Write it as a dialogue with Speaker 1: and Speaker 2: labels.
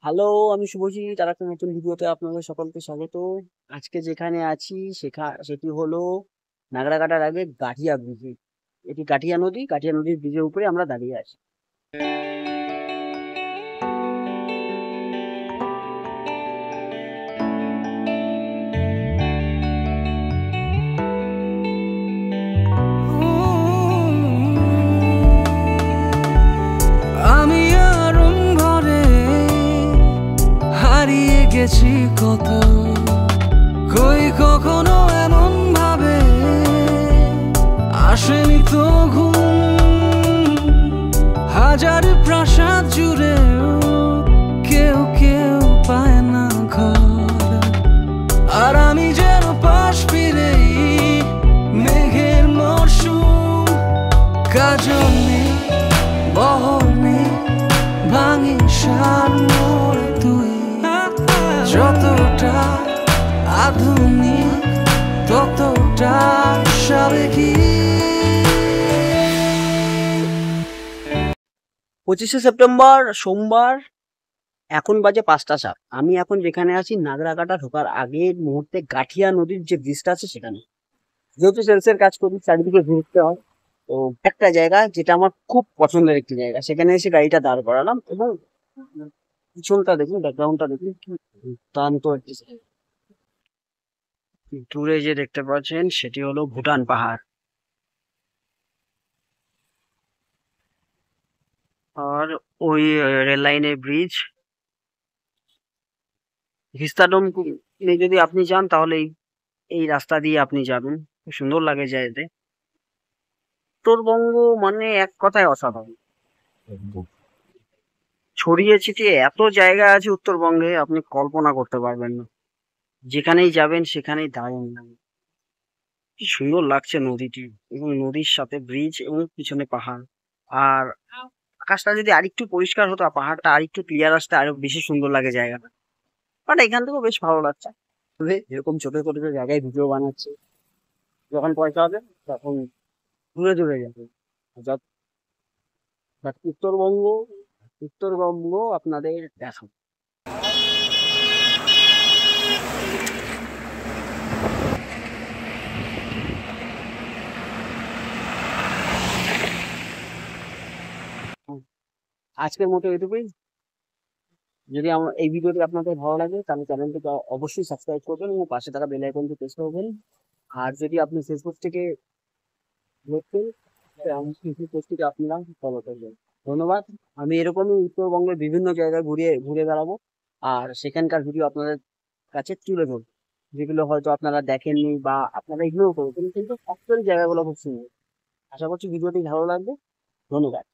Speaker 1: Hello, আমি শুভজিৎ। আর একটা নতুন ভিডিওতে আপনাদের সকলকে স্বাগত। আজকে যেখানে আছি সেটি হলো নাগরাকাটার আগে গাঠিয়া ব্রিজে। এটি গাঠিয়া নদীর ব্রিজের উপরে আমরা দাঁড়িয়ে আছি।
Speaker 2: আমি আরম্ভরে হারিয়ে গেছি কত, কই কখনো এমন ভাবে আসেনি তো ঘুম। হাজার প্রাসাদ জুড়ে কেউ কেউ পায় না ঘর, আর আমি যেন পাশ ফিরেই মেঘের মরশুম। কাজল নেই, বহর নেই, ভাঙি সার মোর তুই। যতটা আধুনিক ততটা সাবেকি।
Speaker 1: 25শে সেপ্টেম্বর সোমবার, এখন বাজে 5টা 7। আমি এখন যেখানে আছি নাগরাকাটা ঢোকার আগের মুহূর্তে গাঠিয়া নদীর যে ব্রিজটা আছে সেখানে। যেহেতু সেলসের কাজ করি, চারিদিকে ঘুরতে হয়, তো একটা জায়গা যেটা আমার খুব পছন্দের একটি জায়গা, সেখানে এসে গাড়িটা দাঁড় করালাম এবং পিছনটা দেখুন, ব্যাকগ্রাউন্ডটা দেখুন, কি দুর্দান্ত একটি জায়গা। দূরে যে দেখতে পাচ্ছেন সেটি হলো ভুটান পাহাড়, আর ওই রেল লাইনের ব্রিজ। ভিস্তাডোম যদি আপনি যান তাহলে এই রাস্তা দিয়ে আপনি যাবেন, খুব সুন্দর লাগে যেতে। উত্তরবঙ্গ মানে এক কথায় অসাধারণ। ছড়িয়ে ছিটিয়ে এত জায়গা আছে উত্তরবঙ্গে, আপনি কল্পনা করতে পারবেন না। যেখানেই যাবেন সেখানেই দারুণ লাগে। কি সুন্দর লাগছে নদীটি, এবং নদীর সাথে ব্রিজ এবং পিছনে পাহাড়। আর আকাশটা যদি আরেকটু পরিষ্কার হতো, আর পাহাড়টা আরেকটু ক্লিয়ার আসতে, আরো বেশি সুন্দর লাগে জায়গাটা। বাট এখান থেকেও বেশ ভালো লাগছে। তবে এরকম ছোট ছোট জায়গায় ভিডিও বানাচ্ছে, যখন পয়সা হবে তখন দূরে দূরে যাবে। বাট উত্তরবঙ্গ, উত্তরবঙ্গ আপনাদের দেখা। আজকের মতো এটুকুই। যদি আমার এই ভিডিওটি আপনাদের ভালো লাগে তাহলে চ্যানেলটিকে অবশ্যই সাবস্ক্রাইব করবেন এবং পাশে থাকা বেল আইকনটি প্রেস করবেন। আর যদি আপনি ফেসবুক থেকে দেখছেন, আমার ফেসবুক পেজটিকে আপনারা ফলো করবেন। ধন্যবাদ। আমি এরকমই উত্তরবঙ্গের বিভিন্ন জায়গায় ঘুরে ঘুরে বেড়াবো, আর সেখানকার ভিডিও আপনাদের কাছে তুলে ধরবো, যেগুলো হয়তো আপনারা দেখেননি বা আপনারা ইগনোর করেছেন, কিন্তু অ্যাকচুয়ালি জায়গাগুলো খুব সুন্দর। আশা করছি ভিডিওটি ভালো লাগবে। ধন্যবাদ।